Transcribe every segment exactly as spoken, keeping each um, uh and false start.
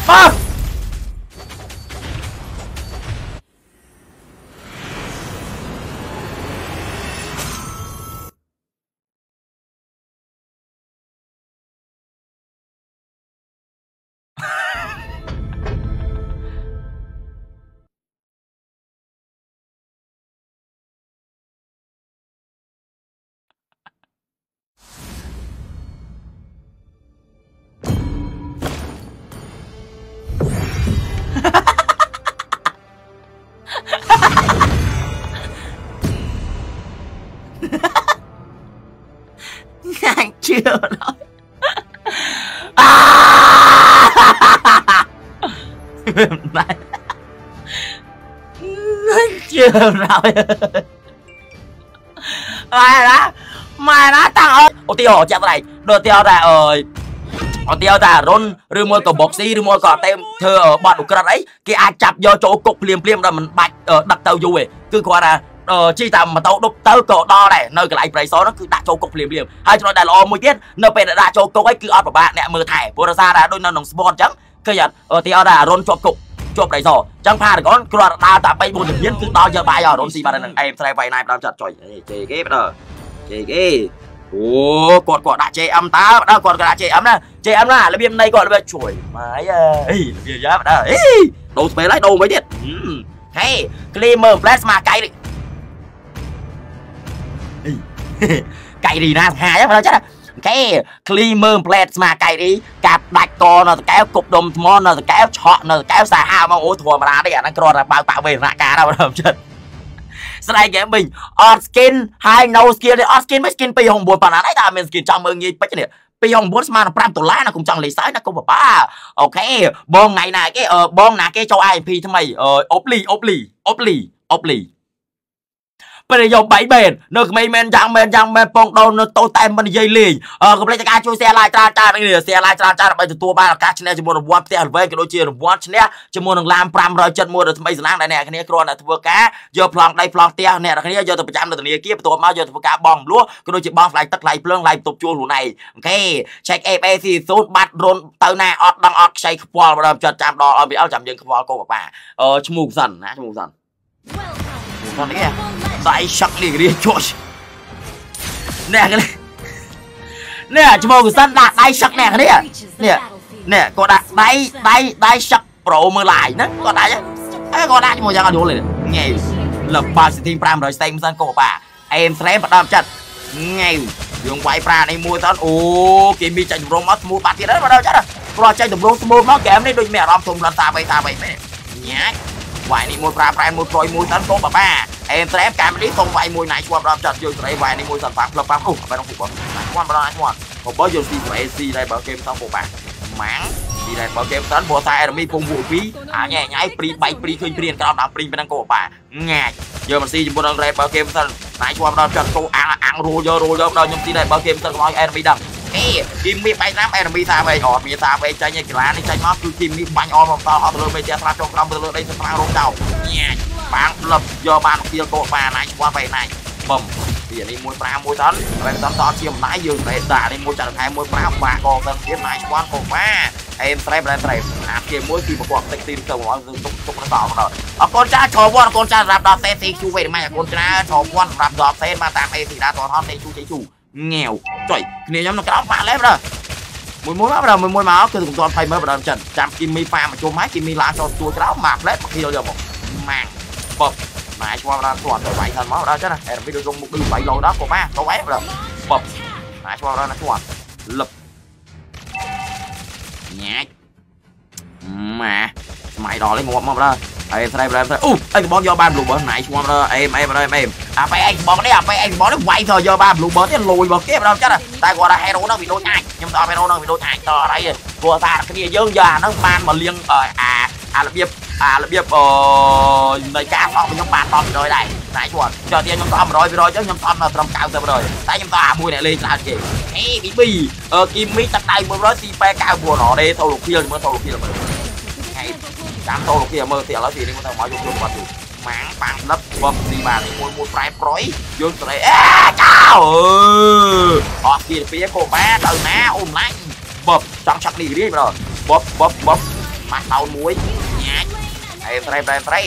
bom chưa nói này chưa rồi mày đó mày đó thằng ơi ô tiêu chặt này đồ tiêu ra ơi ô tiêu ra rôn rư môi cầu bọc xí rư môi cầu tem thưa ở bọn đủ cất ấy cái ai chặt do chỗ cục liềm liềm rồi mình bạch ở đặt tàu du về cứ qua là ờ chi tầm mà tao đúc tới cỡ đo này nơi cái lại phải số nó cứ đặt chỗ cục liềm liềm hai cho nó đại lo một tiết nơi về đã chỗ cục ấy cứ ở bạn nè mưa thải vừa ra đã đôi nó nòng spawn trắng cái nhận ở tiêu ra rôn cho cục chụp đầy rồi chẳng pha được con cứ là đa tạ bay buồn được biến cứ to giờ bài giờ rôn xì bạn đừng em sai vậy này tao chặt trời chơi cái bây giờ chơi cái ủa còn còn đã chơi âm ta đâu còn đã chơi ấm nè chơi ấm là bên đây còn là bên chuỗi máy ấy bây giờ đó đồ về lấy đồ mới biết hey Khmer plasma cay đi cay đi nè hai á phải chắc cái Khmer plasma cay đi cặp đạch con nó kéo cục đom món nó kéo chọn nó kéo xà hao mà ôi thua mà ra đấy nó còn là bao tạo về lại cả đâu đâu chết sau này cái mình on skin hai no skin on skin mấy skin pi hồng buồn bản ấy ta mình skin trong mương như bách này pi hồng buồn mà nó pram tổ lá nó cũng chẳng lấy sái nó cũng bảo ba ok bong ngày này cái ờ bong là cái cho ai pi thay mày ờ ốp lì ốp lì ốp lì ốp lì bây giờ dùng bảy bền nước mấy men chẳng men chẳng men bong đâu nó tôi tay mình dây lì ờ có lấy cái chui xe lại tra tra này xe lại tra tra bây giờ tua ba là cá chén chỉ mua được one tiền về cái đôi chia được one chén chỉ mua được làm pram rồi chân mua được mấy giờ lang này nè cái này còn là thua cá giờ plong đây plong tiền nè cái này giờ từ trăm được từ này kiaตัวมาgiờ thua cá bong lúa cái đôi chỉ bong lại tắc lại plong lại tục chua lũ này ok check ép ê thì số bắt rôn từ này ọt đăng ọt say ball vào chợt chạm đỏ ở bị áo chạm dừng ball cô bà ờ chum mục dần hả chum mục dần con đấy đại sắc liền đi chốt nè cái này nè chum mục dần đạt đại sắc nè cái này nè nè con đại đại đại đại sắc pro mưa lại nữa con đại chứ con đại chum mục dần còn vô liền nghe lập ba sự thiên pram rồi xem dân cô bà em xem bắt đầu chặt ngay dùng quay pra này mua tao ô kì mi chạy rong mất mua bát kia đấy vào đâu chắc rồi chạy rong mua nó kém đấy đôi mẹ rom thùng lần ta bay ta bay nhá vài này mua pra pra mua rồi mua tao cô bà ba em xem cam đi không vài mua này qua rom chặt rồi rồi vài này mua sản phẩm lập pháp ô phải không phục quan vào đây quan một bao giờ xì phải xì đây bảo kem tao cô bà máng đi đây bảo kem tao mua tay rồi mi phun vụ phí à nhẹ nhảy pri bay pri khơi pri cao đạp pri bên đang cô bà nghe giờ mình xì mua đang đây bảo kem tao này qua rom chặt cô ăn ăn rô giờ rô giờ đâu nhưng xì đây bảo kem tao nói em bị đằng cái kim mi bay nám em bị sao vậy họ bị sao vậy chơi như cái lá này chơi mót cứ kim mi bánh on tao họ từ bây giờ tao trong trong từ đây tao rô đầu nghe bạn lập giờ bạn kia cô bà này qua vậy này bầm thì đi mua pra mua tấn rồi tấn to chiêm lái dương để đả đi mua chặt hai mua pra ba con tấn tiếp này quan cô ba em trap lên trap à kia mỗi khi mà quạt tách tim từ nó tung tung nó tỏ rồi ở con cha trò quan con cha rạp đạp xe thì chú về mà con cha trò quan rạp đạp xe mà tạm đây thì đã toàn hot đây chú cháy chủ nghèo trời này nhóm nó cái áo phá lép rồi mùi muối bắt đầu mùi muối máu cứ cùng toàn thay mới bắt đầu trần chạm kim mi pha mà chua máy kim mi lá cho chua cái áo mạc lép khi đâu giờ một màng bập này qua ra toàn rồi bảy thần máu đó chứ này em video dùng một đường bảy lầu đó của ba có ép rồi bập này qua ra nó toàn lập nhát mà mày đòi lấy một mong ra em đây em đây u anh bón do ba blue bớt này qua ra em em đây em à phải anh bón đấy à phải anh bón nó quay thôi do ba blue bớt cái lùi vào kia đâu chắc là tại gọi là hero nó bị đôi hai nhưng tao hero nó bị đôi hai to đây của ta cái gì dơ già nó ban mà liêng ở à à là biếp à là biếp ờ người cá phong với nhóm bạn to rồi này này chuột cho tiền nhóm to rồi rồi chứ nhóm to là tầm cao rồi tại nhóm to mùi này lên là gì hey bị bì ờ kim mỹ tắt tay mới nói si cao buồn nó đây thâu lục kia mới thâu lục kia mà hay dám thâu lục kia mơ tiền nó gì đi mà mọi dụng mà máng bằng lấp bầm đi bà thì mua mua trái prói dương tới đây chào họ kia phía cô bé từ má ôm lạnh bập trong chắc đi đi rồi bập bập bập បាត់តោនមួយញ៉ាច់អេត្រេមត្រេមត្រេម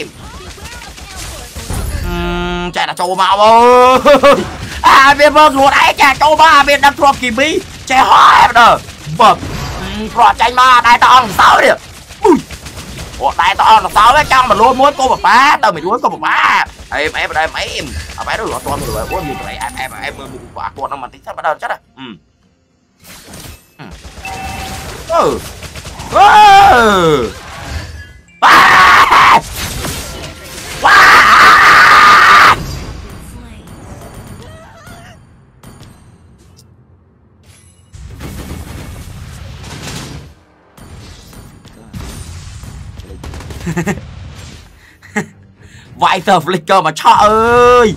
អឺចាតែចូលមកអើយអាវាមើលខ្លួនឯងចាចូលមកអាវាដឹកគ្រាប់គីមីចេះហោះដល់បើប្រត់ចាញ់មកដែរតអង្គសោនេះអូដែរតអង្គសោចង់មកលួមួយក៏បបាទៅមួយក៏បបាអេអេដែរអេអបែរទៅអត់ទាន់មើលអូមានប្រៃអេអេអេមើលមុខគាត់គាត់ហ្នឹងបន្តិចទៅបើដល់ចិត្តអឺអឺអឺវ៉ាវ៉ាវាយទៅ flicker មកឆក់អើយ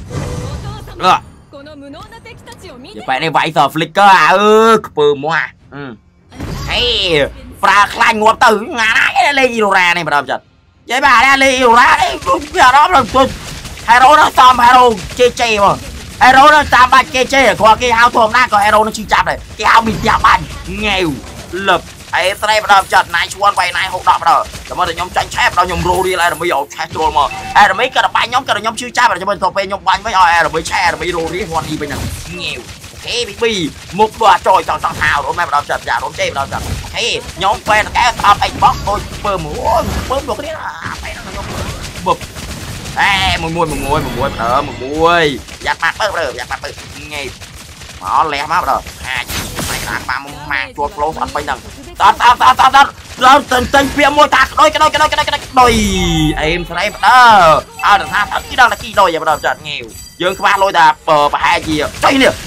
យកបែរនេះវាយទៅ flicker អើយខ្ពើមកហេប្រើខ្លាញ់ងាប់ទៅងាណាលេងអ៊ីរ៉ានេះបើដល់ចិត្តនិយាយបាទលេងអ៊ីរ៉ានេះវាអារម្មណ៍ទៅហេរ៉ូនោះសំហេរ៉ូជេជេមកហេរ៉ូនោះតាមបាច់គេជេគាត់គេហៅធម្មតាក៏ហេរ៉ូនោះឈឺចាប់ដែរគេហៅមីផ្ទះបាញ់ងាវលឹបអេត្រេបើដល់ចិត្តណៃឈួនបៃណៃហុកដប់ដល់តែមកតែខ្ញុំចាញ់ឆែបដល់ខ្ញុំរੂរៀលអេរមីឲ្យឆេះចូលមកអេរមីក៏បាញ់ខ្ញុំក៏ខ្ញុំឈឺចាប់តែខ្ញុំទៅពេលខ្ញុំបាញ់វិញឲ្យអេរមីឆែអេរមីរੂរៀលគាត់នេះវិញហ្នឹងងាវអូខេប៊ីប៊ីមុខដល់ចយចង់ចង់ថារួមម៉ែបើដល់ចិត្តយ៉ារួមជេបើដល់ចិត្តអូខេខ្ញុំពេលកែស្អប់អីបោះដូចពើមួយពើមកគ្នាពេលខ្ញុំបុកអេមួយមួយមួយមួយមួយបើមួយយ៉ាត់បាត់បើបើយ៉ាត់បាត់បើងាយមកលះមកបើអាចតែដាក់បាមកម៉ាងជួតផ្លោអត់ពេញហ្នឹងតតតតតតត្រូវទិញទិញពាក្យមួយតាក្ដោយក្ដោយក្ដោយក្ដោយក្ដោយអេមស្រីបដើអើថាអត់គីដល់តែគីដោយបើដល់ចាត់ងាវយើងខ្វះលុយតែប្រហែលជាចុយនេះ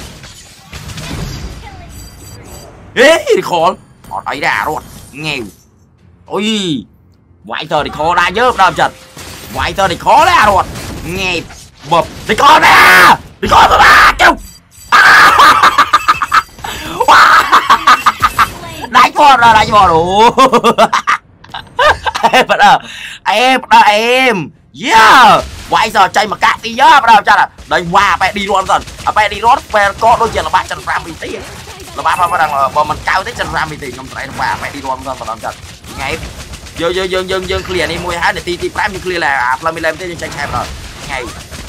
ហេរីខលអត់អីដែររត់ងាវអុយវាយទៅរីខលដែរយើដល់ចាត់វាយទៅរីខលដែររត់ងាវបបរីខលដែររីខលបាទចុះđánh con rồi đánh con đủ em bắt đầu em bắt đầu em yeah quay giờ chạy mà cạn đi nhá bắt đầu chắc là đánh qua phải đi luôn dần à phải đi luôn phải có đôi chuyện là ba trăm gram bình tí là ba ba đang bờ mình cao tới trăm gram bình tí không phải qua phải đi luôn dần bắt đầu chắc ngày dương dương dương dương dương clear đi mua hai để ti ti prime clear là làm mình làm thế chạy chạy rồi ngày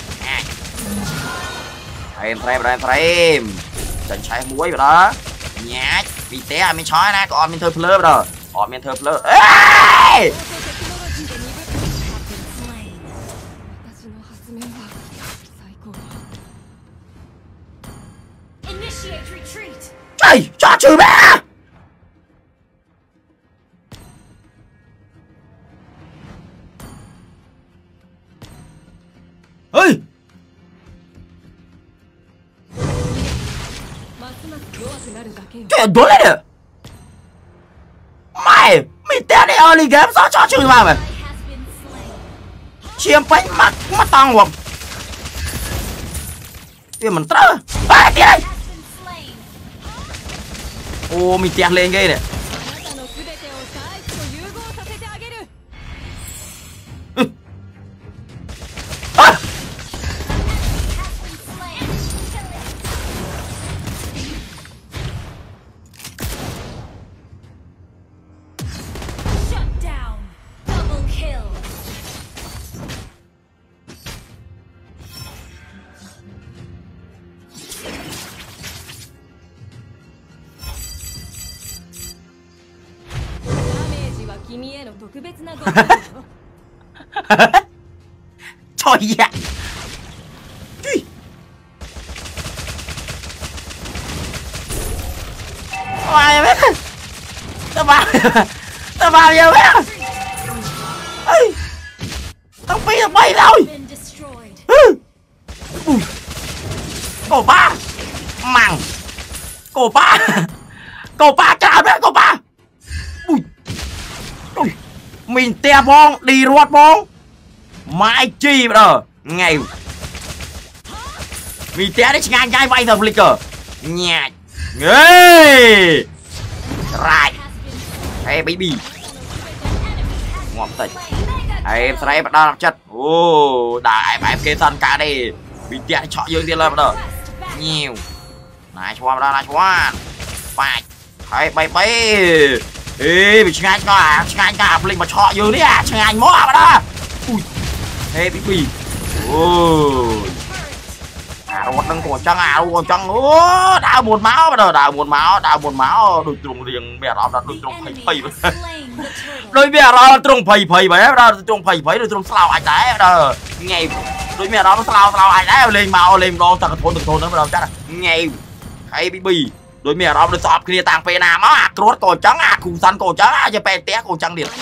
em em em em chạy chạy muối rồi đó nhát bị té mình chói nè còn mình thơ phơ rồi còn mình thơ phơ ê trời cho chữ ba ơi trời đuổi lên được mày mày té đi early game sao cho chửi mà mày chiêm bánh mắt mắt tòng hoặc tiền mình trơ à tiền đây ô mình té lên ghê này à. Trời ạ mày biết tao vào tao vào giờ biết tao bay tao bay rồi cổ ba mằng cổ ba cổ ba trả biết cổ ba mình te bong đi ruột bong mai chi rồi ngày mình té đấy ngay ngay bay thầm lịch cờ nhạt ghê right hey baby ngọt tịnh em sẽ bắt đầu chất ô đại em kê thân cả đi mình té chọn dương tiên lên bắt đầu nhiều này cho vào đây này cho phải hay bay bay ê bị ngay cho à ngay cả linh mà chọ dư đấy à ngay mó mà đó ui ê bị bì ôi à một đằng cổ trăng à cổ trăng ô đau buồn máu bây giờ đau buồn máu đau buồn máu đôi trùng liền mẹ đó đôi trùng phầy phầy đôi mẹ đó trùng phầy phầy vậy đó trùng phầy phầy đôi trùng sao anh đấy đó ngày đôi mẹ đó nó sao sao anh đấy lên màu lên đo tận thôn từng thôn đó đâu chắc là ngày hay bị bì đôi mẹ đó nó sọp kia tàng pe nam á cốt cổ trắng à cùng săn cổ trắng à cho pe té cổ trắng điện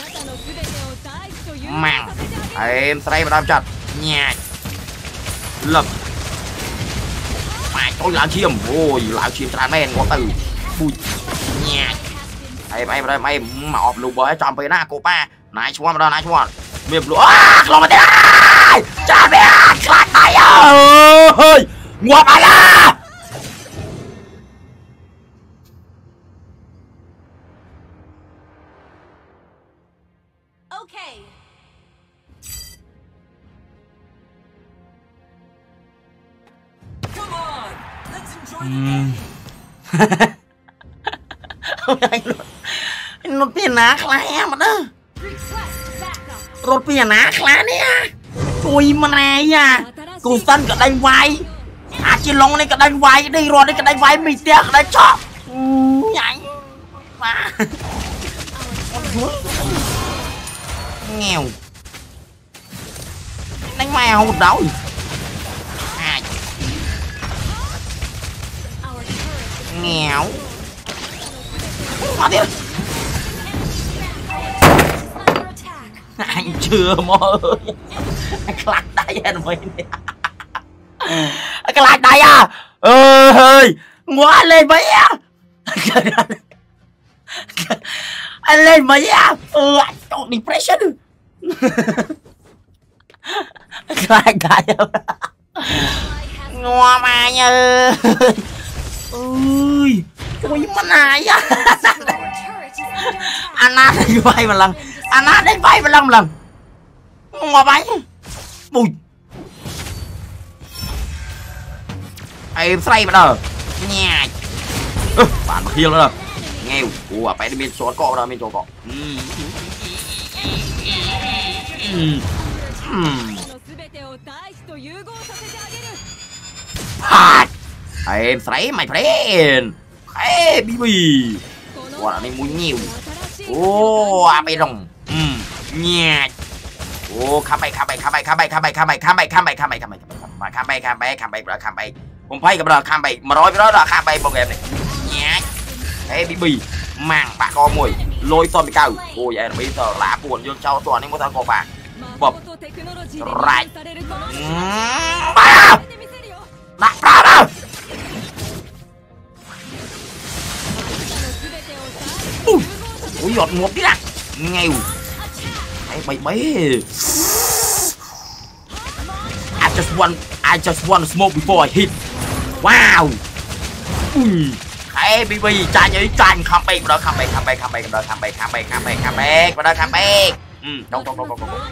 màng em say vào đam chặt nhạt lập mày tôi làm chiêm ôi làm chiêm tràn men có từ ui nhạt em em đây mày mà ọp lù bơi trong pe na cô pa này chua mà đó này chua miệng lúa lo mà đây cha mẹ lại tay ơi ngọt ai à nó tiền ná khá em mà đó rốt tiền ná khá nè tôi mà này à cô sân cả đánh vai à chị long này cả đánh vai đi rồi đây cả đánh vai mình tiếc đánh chọc nhảy mà nghèo đánh mèo một đấu nghèo anh chưa mơ anh lạc đây anh mới cái lạc đây à ơi quá lên mấy á anh lên mấy á ừ anh có depression cái lạc đây ngoa mà nhờ ơi ui mà này á anh á đánh vai một lần anh á đánh vai một lần lần ngọt bánh bùi em say bắt đầu nhà bạn kia nữa nghèo ủa phải đi bên chỗ cọ đâu bên chỗ cọ em say mày friend hey baby quả này muốn nhiều ô à bây rồng nhà ô khám bay khám bay khám bay khám bay khám bay khám bay khám bay khám bay khám bay khám bay mà khám bay khám bay khám bay rồi khám bay không phải cái đó khám bay mà nói với đó là khám bay một em này nhà hey baby mang bà con mùi lôi son bị cao ôi vậy bây giờ lá buồn dương châu toàn nên có thằng có bà bập right ba đặt ra đâu ui giọt ngọt tí nè nghèo hey baby I just want I just want to smoke before I hit wow ui hey baby cha nhảy tranh không bay đó không bay không bay không bay đó không bay không bay không bay không bay đó không bay ừ đâu đâu đâu đâu đâu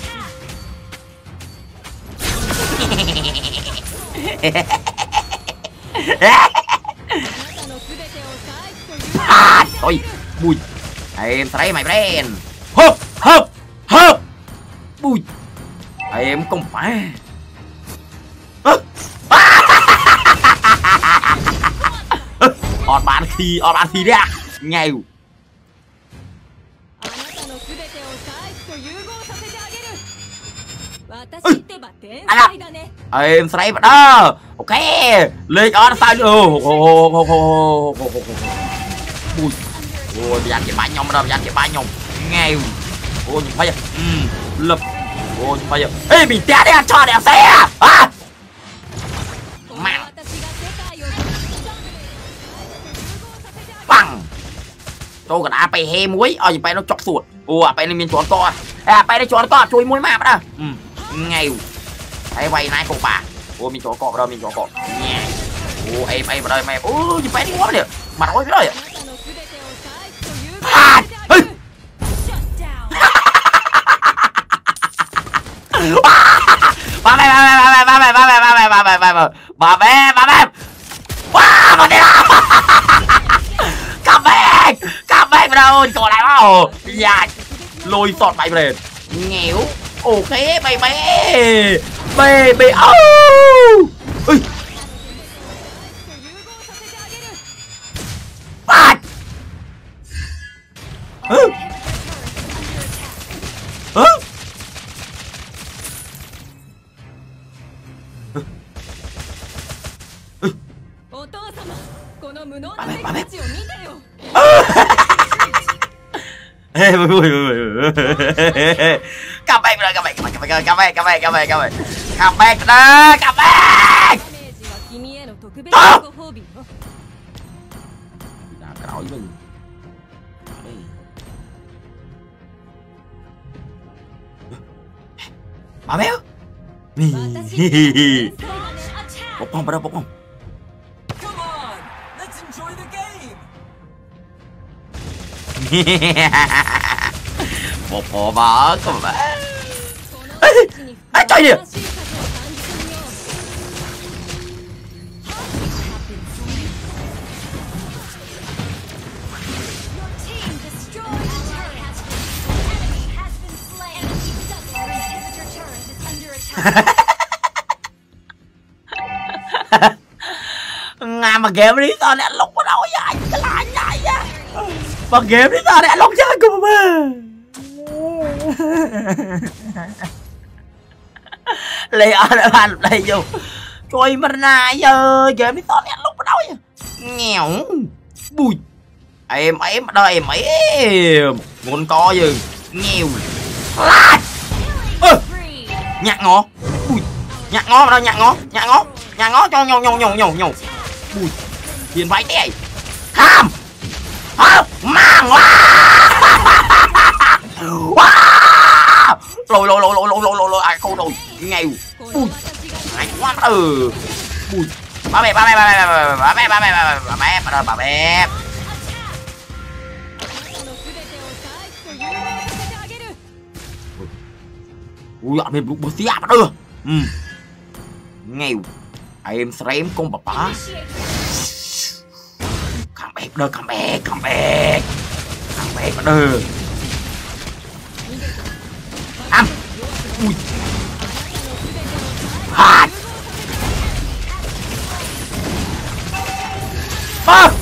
à thôi bùi em thấy mày friend hấp hấp hấp bùi em không phải ọt bạn khi ọt bạn khi đấy à nghèo em say vào đó ok lên đó sao được ui ôi dàn cái bãi nhông đâu dàn cái bãi nhông nghèo ôi nhìn bây giờ lập ôi nhìn bây giờ ê mình té đi ăn cho đẹp xe à mang bằng tôi còn áp he muối ôi nhìn bây nó chọc sụt ủa bây nó miền chọn to à bây nó chọn to chui muối mà đó nghèo thấy quay này cô bà ôi mình chọn cọ đâu mình chọn cọ nhẹ ôi em em vào đây mày ôi nhìn bây đi quá đi mà nói cái rồi à ơi ba mẹ ba mẹ ba mẹ ba mẹ ba mẹ ba mẹ ba mẹ ba mẹ ba mẹ wow mà đi come back come back đâu còn lại vào dạ lôi sọt mày về nghèo ok baby baby oh ui bắt ừ ừ bà mẹ ê vui vui vui các bạn rồi các bạn các bạn các bạn các bạn các bạn các bạn các bạn đó các bạn cõi mình bà béo bốc không bà đâu bốc không một bộ bờ các bạn ai trời đi ngà mà game đi tao lại lúc ở đâu vậy cái lại vậy á mà game đi tao lại lúc chơi cùng mà lấy ở đây bạn đây vô chơi mà này giờ game đi tao lại lúc ở đâu vậy nghèo bùi em em ở đây em em muốn co gì nhiều ơ nhạc ngó bùi nhạc ngó mà đâu nhạc ngó nhạc ngó nhạc ngó cho nhau nhau nhau nhau nhau bùi tiền váy thế ham hả mang wow lôi lôi lôi lôi lôi lôi lôi lôi ai không rồi nghèo bùi anh quá ừ bùi ba mẹ ba mẹ ba mẹ ba mẹ ba mẹ ba mẹ ba mẹ ba mẹ ui dọn thêm lúc bố xí mà đưa ừ nghèo em stream con bà bá come back đưa come back come back come back mà đưa ăn ui hạt à.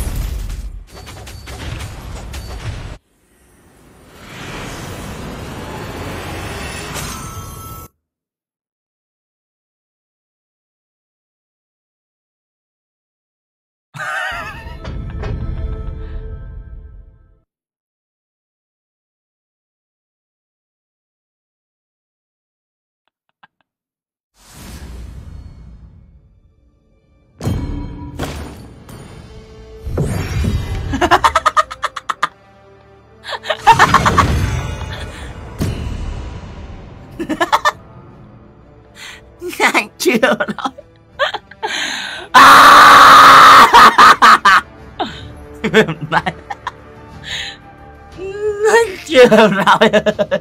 Chưa nói này chưa nói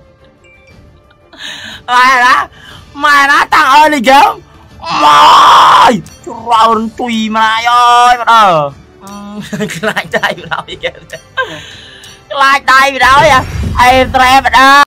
mày đó mày đó thằng ơi đi kiếm mày rồi tùy mày ơi mà đờ lại đây đâu vậy lại đây đâu vậy em trai mà đó